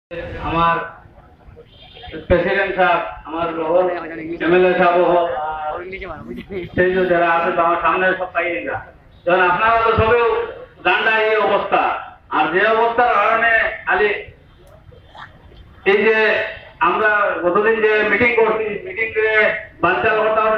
আমার প্রেসিডেন্ট সাহেব আমার এমএলএ সাহেব সেই যে যারা আছে আমার সামনে সব পাইয়ে না, যখন আপনারা তো সবেও জানলা এই অবস্থা, আর যে অবস্থার কারণে খালি এই যে আমরা গতদিন যে মিটিং করছি, মিটিং এ বাঞ্চাল করতে হবে,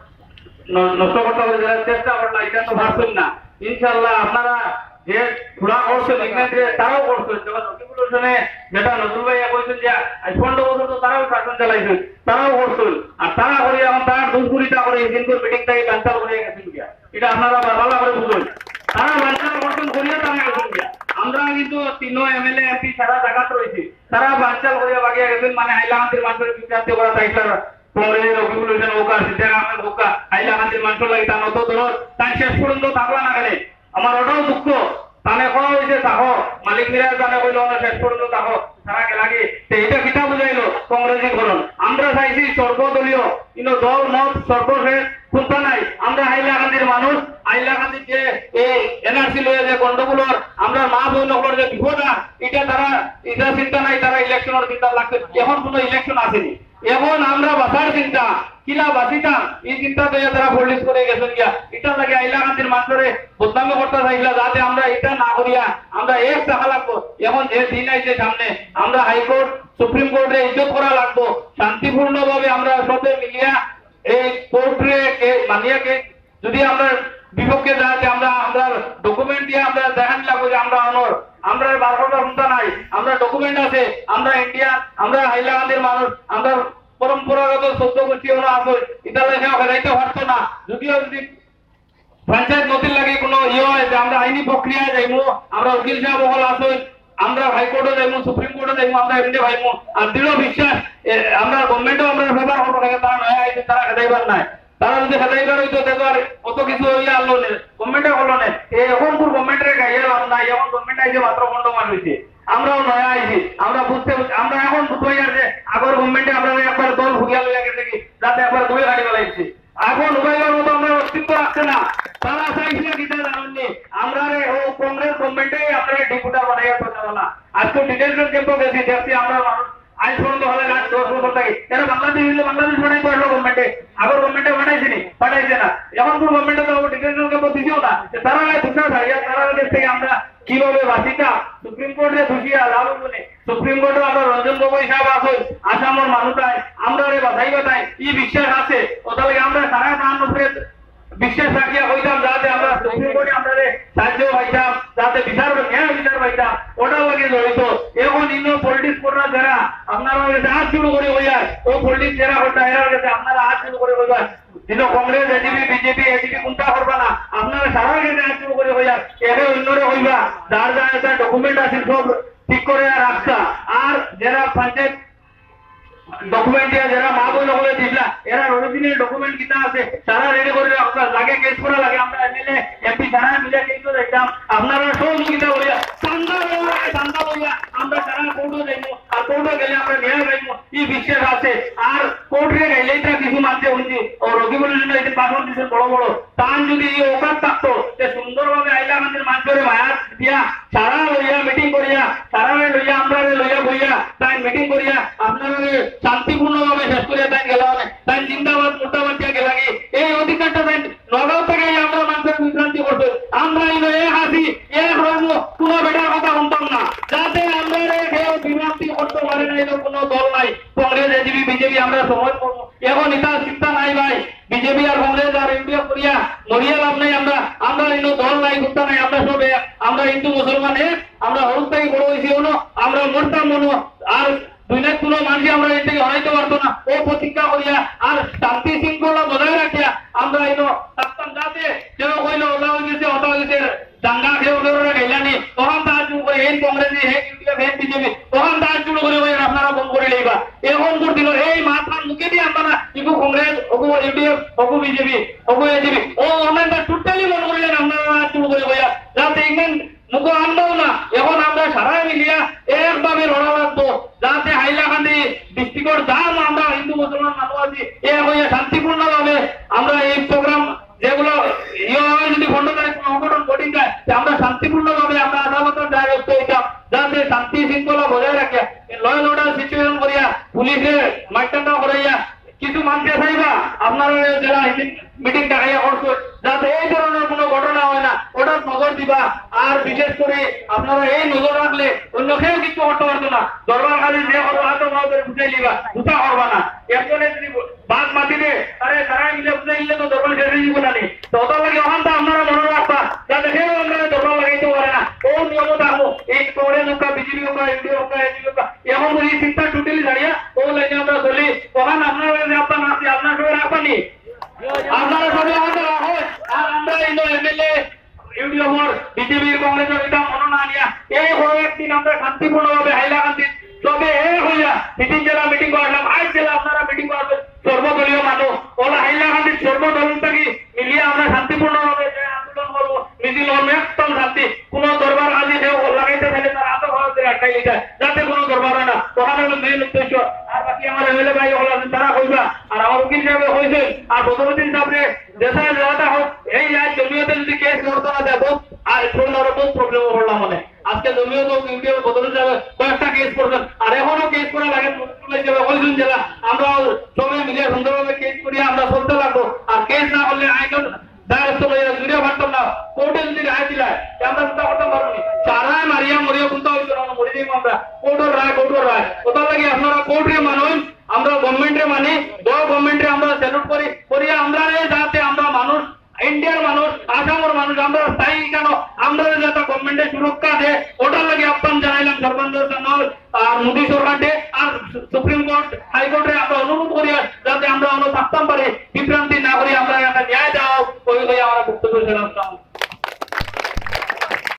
নষ্ট করতে হবে, চেষ্টা করলাম, এটা তো ভাবছেন না। ইনশাল্লাহ আপনারা যে ঘোড়া করছেন ইংল্যান্ডে তারাও করছেন, যখন নটিফিকেশনে যেটা নজরুল ভাইয়া বলছেন যে 15 বছর তো তারাও শাসন চালাইছেন, তারাও করছেন, আর তারা করে এখন তার দুষ্কৃতিটা করে দিনপুর মিটিংটাকে বাঞ্চাল করে গেছেন গিয়া, এটা আপনারা ভালো করে বুঝুন। তারা বাঞ্চাল করছেন করিয়া তারা গেছেন গিয়া, আমরা কিন্তু 3 এমএলএ এমপি সারা জায়গাত রয়েছি, তারা বাঞ্চাল করিয়া বাগিয়া গেছেন, মানে হাইলাকান্দির মানুষের বিচার করা চাইছিল কংগ্রেসের রফিকুল হোকা, সিদ্দিক আহমেদ হোকা, হাইলাকান্দির মানুষের লাগে তার নত ধরো তাই শেষ পর্যন্ত থাকলা না গেলে আমার ওটাও দুঃখ। তানে কোন হয়েছে তাহো মালিক মিরাজ জানে কইল না শেষ পর্যন্ত তাহো সারা কে লাগে, এইটা কিতা বুঝাইলো কংগ্রেসীকরণ। আমরা চাইছি সর্বদলীয়, কিন্তু দল মত সর্বশেষ কোনটা নাই। আমরা হাইলাকান্দির মানুষ, হাইলাকান্দির যে এই এনআরসি লয়ে যে গন্ডগোলর আমরা মা বোনগুলোর যে বিপদ, এটা তারা এটা চিন্তা নাই, তারা ইলেকশনের চিন্তা লাগছে। এখন কোনো ইলেকশন আসেনি, এখন আমরা বাঁচার চিন্তা কিলা বাঁচিতাম এই চিন্তা তো তারা পলিশ করে গেছেন গিয়া, এটা লাগে হাইলাকান্দির মানুষের বদনামি করতে চাইছিল, যাতে আমরা এটা না করিয়া আমরা এক টাকা লাগবো। এখন যে দিন আইছে সামনে, আমরা হাইকোর্ট সুপ্রিম কোর্টে ইজ্জত করা লাগবো, শান্তিপূর্ণ ভাবে আমরা সবে মিলিয়া এই কোর্টে মানিয়া কে যদি আমরা বিপক্ষে যাতে আমরা আমরা ডকুমেন্ট দিয়ে আমরা দেখান লাগবো যে আমরা অনর, আমরা বারোটা চিন্তা নাই, আমরা ডকুমেন্ট আছে, আমরা ইন্ডিয়া, আমরা হাইলাকান্দির মানুষ, আমরা পরম্পরাগত 14 গোষ্ঠী ওরা আছে, এটা লেখা যাইতে পারতো না। যদিও যদি পঞ্চায়েত নদীর লাগে কোনো ইয়ে হয় যে আমরা আইনি প্রক্রিয়ায় যাইবো, আমরা উকিল সাহেব বহল আছে, আমরা হাইকোর্টে যাইবো, সুপ্রিম কোর্টে যাইবো, আমরা এমনি ভাইবো, আর দৃঢ় বিশ্বাস আমরা গভর্নমেন্টও আমরা ব্যবহার করবো না, তারা নয় আইছে তারা খেদাইবার নাই, তারা যদি খেদাইবার হইতো দেখো আর কত কিছু হইয়া আনলো না, গভর্নমেন্টে হলো না। এখন পুরো গভর্নমেন্টের গাইয়া লাভ নাই, এখন গভর্নমেন্ট আইছে মাত্র বন্ধমান হয়েছে, আমরাও নয়া আইছি, আমরা বুঝতে আমরা এখন বুঝতে যে আগের গভর্নমেন্টে আমরা একবার দল ভুগিয়া লইয়া গেছে কি, যাতে একবার দুই গাড়ি বেলাইছি, এখন উবাইবার মতো আমরা অস্তিত্ব রাখছে না। তারা চাইছিল কিনা জানেননি, আমরা ও কংগ্রেস গভর্নমেন্টে আপনারা ডিপুটার বানাইয়া করতে না। আজকে ডিটেনশন ক্যাম্পে গেছি, দেখছি আমরা মানুষ আইন পর্যন্ত হলে 10 বছর থাকে, এরা বাংলাদেশ হইলে বাংলাদেশ বানাই পারলো গভর্নমেন্টে, আগের গভর্নমেন্টে বানাইছিনি, পাঠাইছে না। এখন কোন গভর্নমেন্টে তো ডিটেনশন ক্যাম্প দিছিও না, তারা দুঃখা থাকে, তারা দেশ থেকে আমরা কিভাবে বাঁচিতা সুপ্রিম কোর্টে ধুসিয়া লাভ বলে, সুপ্রিম কোর্টে আমরা রঞ্জন গগৈ সাহেব আসল আসামের মানুষটাই আমরা বাধাই বাধাই ই বিশ্বাস আছে, ওটাকে আমরা সারা মানুষের বিশ্বাস রাখিয়া হইতাম, যাতে আমরা সুপ্রিম কোর্টে আমরা সাহায্য পাইতাম, যাতে বিচার ন্যায় বিচার পাইতাম, ওটার লাগে জড়িত। এখন ইন্য পলিটিক্স করার যারা আপনারা হাত শুরু করে হইয়ার, ও পলিটিক্স যারা করতে এরা গেছে আপনারা হাত শুরু করে হইবার, কিন্তু কংগ্রেস এডিপি বিজেপি এডিপি কোনটা করবা না, আপনারা সারা গেছে হাত শুরু করে হইয়ার, একে অন্যরে হইবা, যার যার ডকুমেন্ট আছে সব ঠিক করে রাখতা, আর যারা পঞ্চায়েত ডকুমেন্ট দিয়া যারা মা বোন হলে দিলা, এরা অরিজিনাল ডকুমেন্ট কিনা আছে সারা রেডি করে রাখতা, লাগে কেস করা লাগে, আমরা এমএলএ এমপি সারা মিলে কেস করে দিতাম, আপনারা সহযোগিতা করিয়া চান্দা লইয়া আমরা সারা কোর্টে যাইবো, আর কোর্টে গেলে আমরা ন্যায় পাইবো এই বিশ্বাস আছে। আর কোর্টে গেলেই তা কিছু মানতে হইছে, ও রকিবুল জন্য এই ভাষণ দিচ্ছেন বড় বড়, তান যদি এই ওকাত থাকতো যে সুন্দরভাবে হাইলাকান্দির মানুষের মায়ার দিয়া সারা লইয়া মিটিং করিয়া সারা লইয়া আমরা লইয়া বইয়া তাই মিটিং করিয়া আপনারা শান্তিপূর্ণভাবে শেষ করিয়া তাই গেল, তাই জিন্দাবাদ মোটাবাদ দিয়া গেল, এই অধিকারটা তাই নগাঁও থেকে আমরা মানুষের বিভ্রান্তি করছো, আমরা এ হাসি এ হইব কোনো বেটার কথা শুনতাম না, যাতে আমরা কেউ বিভ্রান্তি করতে পারে না, এটা কোনো দল নাই, কংগ্রেস এজিপি বিজেপি আমরা সহজ করবো, এখন এটা চিন্তা নাই ভাই, বিজেপি আর কংগ্রেস আর ইন্ডিয়া করিয়া মরিয়া লাভ নাই, আমরা আমরা ইনো দল নাই গুপ্তা নাই, আমরা সবে আমরা হিন্দু মুসলমান আমরা হরুদ থেকে বড় হয়েছি হলো, আমরা মরতাম মনো, আর দুনিয়ার কোনো মানুষ আমরা এর থেকে হরাইতে পারতো না, ও প্রতিজ্ঞা করিয়া আর শান্তি শৃঙ্খলা বজায় রাখিয়া আমরা ইনো থাকতাম, যাতে কেউ কইলো ওলা হয়ে গেছে অত হয়ে গেছে দাঙ্গা কেউ কেউ গেলানি, তখন তার শুরু করে এই কংগ্রেসি হে ইন্ডিয়া হে বিজেপি, তখন তার শুরু করে আপনারা বন্ধ করে লইবা, এখন করে দিল এই মাথার মুখে দিয়ে আমরা না ইকু কংগ্রেস ওকু ইউডিএফ ওকু বিজেপি ওকু এজিপি ও আমরা টোটালি মনে করলেন আপনারা শুরু করে বইয়া, যাতে ইংল্যান্ড মুখ আনবাও না, এখন আমরা সারা মিলিয়া একভাবে লড়া লাগবো, যাতে হাইলাকান্দি ডিস্ট্রিক্টের দাম আমরা হিন্দু মুসলমান মানুষ আছি এ হইয়া শান্তিপূর্ণ ভাবে আমরা এই প্রোগ্রাম যেগুলো যদি খন্ডকারী কোনো সংগঠন ঘটিং যায় আমরা শান্তিপূর্ণ ভাবে আমরা আদালতের দায় হইতাম, যাতে শান্তি শৃঙ্খলা বজায় রাখে পুলিশের মাইকটা করাইয়া কিছু মানুষে চাইবা আপনারা যারা মিটিং ডাকাইয়া করছো যাতে এই ধরনের কোনো ঘটনা হয় না ওটা নজর দিবা। আর বিশেষ করে আপনারা এই নজর রাখলে অন্য কেউ কিছু করতে পারতো না। দরবার কাজে যে করবো হাতে করে বুঝাই নিবা, দুটা করবা না। একজনে যদি বাদ মাতি দে আরে তারা মিলে বুঝাই নিলে তো দরবার শেষ হয়ে যাবো না। তো ওটার লাগে ওখানটা আপনারা মনে রাখবা যাতে কেউ আপনারা দরবার লাগাইতে পারে না। ও নিয়ম থাকবো এই কংগ্রেস হোক বিজেপি হোক এনডিএ হোক এনডিএ হোক এখন এই চিন্তা টোটালি দাঁড়িয়ে ও লাইনে আমরা চলি। তখন আপনারা আপনার আছে আপনার সবাই রাখবানি, আপনারা সবাই আমাদের রাখো। আর আমরা এই এমএলএ ইউডিএফর বিজেপির কংগ্রেসের এটা মনে না নিয়া এই হয়ে একদিন আমরা শান্তিপূর্ণভাবে হাইলাকান্দি তবে হইয়া মিটিং জেলা মিটিং করলাম। আজ জেলা আপনারা মিটিং করবেন সর্বদলীয় মানুষ ওলা হাইলাকান্দির সর্বদল থেকে মিলিয়ে আমরা শান্তিপূর্ণভাবে যে আন্দোলন করবো মিছিল করবো একদম শান্তি। কোনো দরবার আজি কেউ লাগাইতে ফেলে তার আত ভারতে আটকাই লিখা যাতে কোনো দরবার হয় না। ওখানে হলো মেন উদ্দেশ্য। আর বাকি আমার এমএলএ ভাই হল আছেন তারা কইবা। আর আমার উকিল সাহেব হয়েছেন আর প্রধানমন্ত্রী সাহেব দেশে যাওয়াটা হোক এই আজ জমিয়তে যদি কেস করতে না দেবো আর বহুত প্রবলেম করলাম মনে। আজকে জমিয়ত ইউডিএফ প্রধানমন্ত্রী সাহেব কয়েকটা কেস করছেন আর এখনো কেস করা লাগে কয়েকজন জেলা আমরা সবাই মিলে সুন্দরভাবে কেস করি আমরা চলতে লাগবো। আর কেস না করলে আইন দ্বারস্থ হয়ে দূরে ভাবতাম না। কোর্টে যদি রায় দিলায় আমরা চিন্তা করতে পারবো না। সারায় মারিয়া মরিয়া কোনটা হইতো না মরি যাইব আমরা। কোর্টের রায় ওটার লাগে আপনারা কোর্টে মানুষ আমরা গভর্নমেন্টে মানি গভর্নমেন্টে আমরা স্যালুট করি আমরা যাতে আমরা মানুষ ইন্ডিয়ার মানুষ আসামের মানুষ আমরা স্থায়ী কেন আমরা যাতে গভর্নমেন্টের সুরক্ষা দেয় ওটার লাগে আহ্বান জানাইলাম সর্বান্তর আর মোদী সরকারকে আর সুপ্রিম কোর্ট হাইকোর্টে আমরা অনুরোধ করি যাতে আমরা থাকতাম পারি বিভ্রান্তি না করি আমরা একটা ন্যায় দেওয়া ওই আমরা বক্তব্য ছিলাম।